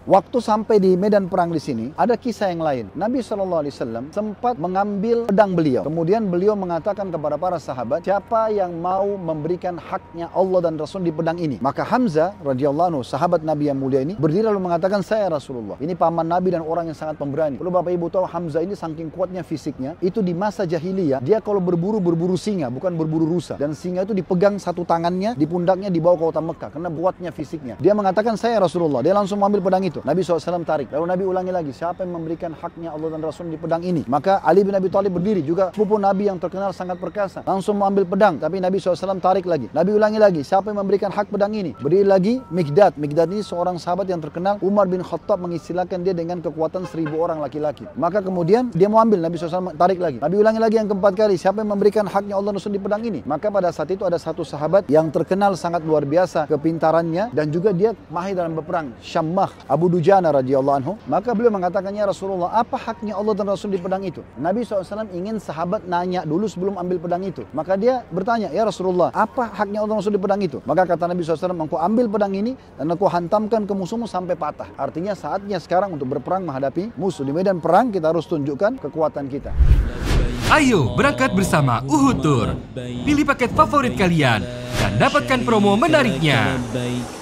Waktu sampai di medan perang di sini, ada kisah yang lain. Nabi SAW sempat mengambil pedang beliau. Kemudian beliau mengatakan kepada para sahabat, siapa yang mau memberikan haknya Allah dan Rasul di pedang ini? Maka Hamzah radhiyallahu anhu, sahabat Nabi yang mulia ini, berdiri lalu mengatakan, saya Rasulullah. Ini paman Nabi dan orang yang sangat pemberani. Lalu Bapak Ibu tahu Hamzah ini saking kuatnya fisiknya, itu di masa jahiliyah, dia kalau berburu singa, bukan berburu rusa. Dan singa itu dipegang satu tangannya, di pundaknya dibawa ke kota Mekah, karena kuatnya fisiknya. Dia mengatakan, saya Rasulullah. Dia langsung mengambil pedang itu. Nabi SAW tarik. Lalu Nabi ulangi lagi, siapa yang memberikan haknya Allah dan Rasul di pedang ini? Maka Ali bin Abi Thalib berdiri, juga sepupu Nabi yang terkenal sangat perkasa, langsung mengambil pedang. Tapi Nabi SAW tarik lagi. Nabi ulangi lagi, siapa yang memberikan hak pedang ini? Berdiri lagi Mikdad. Mikdad ini seorang sahabat yang terkenal. Umar bin Khattab mengistilahkan dia dengan kekuatan 1000 orang laki-laki. Maka kemudian dia mau ambil, Nabi SAW tarik lagi. Nabi ulangi lagi yang keempat kali, siapa yang memberikan haknya Allah dan Rasul di pedang ini? Maka pada saat itu ada satu sahabat yang terkenal sangat luar biasa kepintarannya dan juga dia mahir dalam berperang, Syammah, Abu Dujana radhiyallahu anhu. Maka beliau mengatakannya, Rasulullah, apa haknya Allah dan Rasul di pedang itu? Nabi SAW ingin sahabat nanya dulu sebelum ambil pedang itu. Maka dia bertanya, ya Rasulullah, apa haknya Allah dan Rasul di pedang itu? Maka kata Nabi SAW, engkau ambil pedang ini dan engkau hantamkan ke musuhmu sampai patah. Artinya saatnya sekarang untuk berperang menghadapi musuh. Di medan perang kita harus tunjukkan kekuatan kita. Ayo berangkat bersama Uhud Tour. Pilih paket favorit kalian dan dapatkan promo menariknya.